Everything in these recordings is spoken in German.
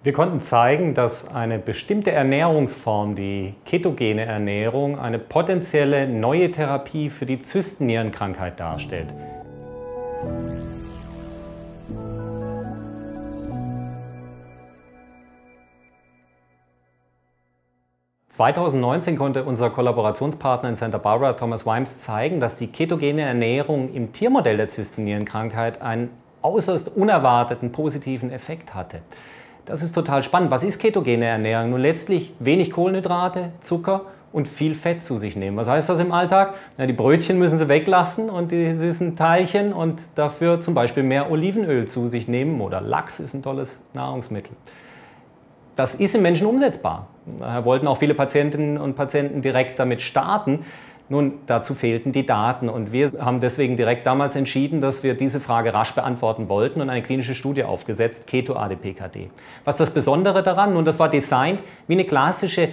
Wir konnten zeigen, dass eine bestimmte Ernährungsform, die ketogene Ernährung, eine potenzielle neue Therapie für die Zystennierenkrankheit darstellt. (2019) konnte unser Kollaborationspartner in Santa Barbara, Thomas Wimes, zeigen, dass die ketogene Ernährung im Tiermodell der Zystennierenkrankheit einen äußerst unerwarteten positiven Effekt hatte. Das ist total spannend. Was ist ketogene Ernährung? Nun letztlich wenig Kohlenhydrate, Zucker und viel Fett zu sich nehmen. Was heißt das im Alltag? Na, die Brötchen müssen Sie weglassen und die süßen Teilchen und dafür zum Beispiel mehr Olivenöl zu sich nehmen oder Lachs ist ein tolles Nahrungsmittel. Das ist im Menschen umsetzbar. Daher wollten auch viele Patientinnen und Patienten direkt damit starten. Nun, dazu fehlten die Daten und wir haben deswegen direkt damals entschieden, dass wir diese Frage rasch beantworten wollten und eine klinische Studie aufgesetzt, Keto-ADPKD. Was ist das Besondere daran? Nun, das war designt wie eine klassische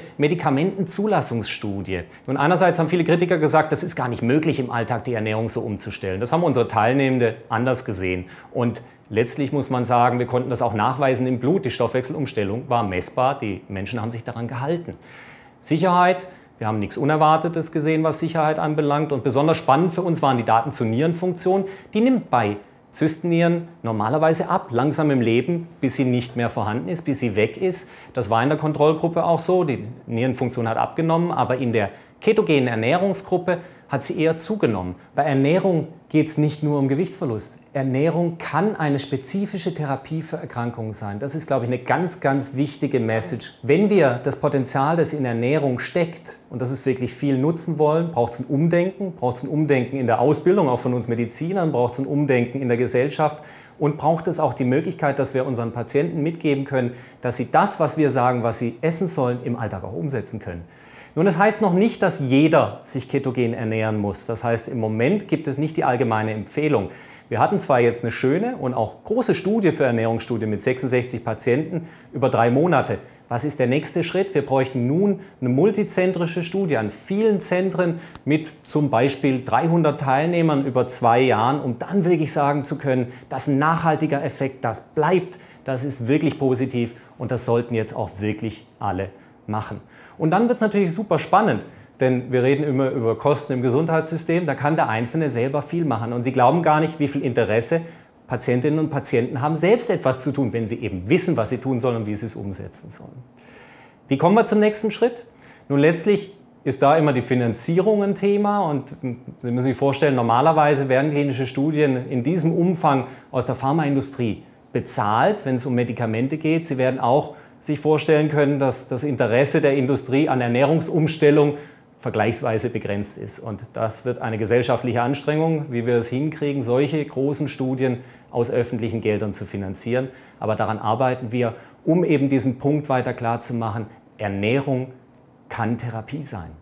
Medikamentenzulassungsstudie. Nun, einerseits haben viele Kritiker gesagt, das ist gar nicht möglich, im Alltag die Ernährung so umzustellen. Das haben unsere Teilnehmende anders gesehen. Und letztlich muss man sagen, wir konnten das auch nachweisen im Blut. Die Stoffwechselumstellung war messbar, die Menschen haben sich daran gehalten. Sicherheit. Wir haben nichts Unerwartetes gesehen, was Sicherheit anbelangt. Und besonders spannend für uns waren die Daten zur Nierenfunktion. Die nimmt bei Zystennieren normalerweise ab, langsam im Leben, bis sie nicht mehr vorhanden ist, bis sie weg ist. Das war in der Kontrollgruppe auch so. Die Nierenfunktion hat abgenommen, aber in der ketogenen Ernährungsgruppe hat sie eher zugenommen. Bei Ernährung geht es nicht nur um Gewichtsverlust. Ernährung kann eine spezifische Therapie für Erkrankungen sein. Das ist, glaube ich, eine ganz, ganz wichtige Message. Wenn wir das Potenzial, das in Ernährung steckt, und das ist wirklich viel, nutzen wollen, braucht es ein Umdenken. Braucht es ein Umdenken in der Ausbildung, auch von uns Medizinern, braucht es ein Umdenken in der Gesellschaft und braucht es auch die Möglichkeit, dass wir unseren Patienten mitgeben können, dass sie das, was wir sagen, was sie essen sollen, im Alltag auch umsetzen können. Nun, das heißt noch nicht, dass jeder sich ketogen ernähren muss. Das heißt, im Moment gibt es nicht die allgemeine Empfehlung. Wir hatten zwar jetzt eine schöne und auch große Studie für Ernährungsstudie mit 66 Patienten über 3 Monate. Was ist der nächste Schritt? Wir bräuchten nun eine multizentrische Studie an vielen Zentren mit zum Beispiel 300 Teilnehmern über 2 Jahren, um dann wirklich sagen zu können, das ist ein nachhaltiger Effekt, das bleibt, das ist wirklich positiv und das sollten jetzt auch wirklich alle machen. Und dann wird es natürlich super spannend, denn wir reden immer über Kosten im Gesundheitssystem, da kann der Einzelne selber viel machen. Und Sie glauben gar nicht, wie viel Interesse Patientinnen und Patienten haben, selbst etwas zu tun, wenn sie eben wissen, was sie tun sollen und wie sie es umsetzen sollen. Wie kommen wir zum nächsten Schritt? Nun, letztlich ist da immer die Finanzierung ein Thema und Sie müssen sich vorstellen, normalerweise werden klinische Studien in diesem Umfang aus der Pharmaindustrie bezahlt, wenn es um Medikamente geht. Sie werden auch sich vorstellen können, dass das Interesse der Industrie an Ernährungsumstellung vergleichsweise begrenzt ist. Und das wird eine gesellschaftliche Anstrengung, wie wir es hinkriegen, solche großen Studien aus öffentlichen Geldern zu finanzieren. Aber daran arbeiten wir, um eben diesen Punkt weiter klar zu machen, Ernährung kann Therapie sein.